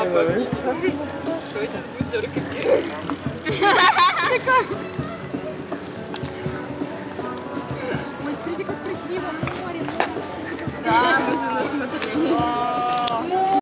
Ой. Что сейчас будет 40 копеек? Ой, смотрите, как красиво.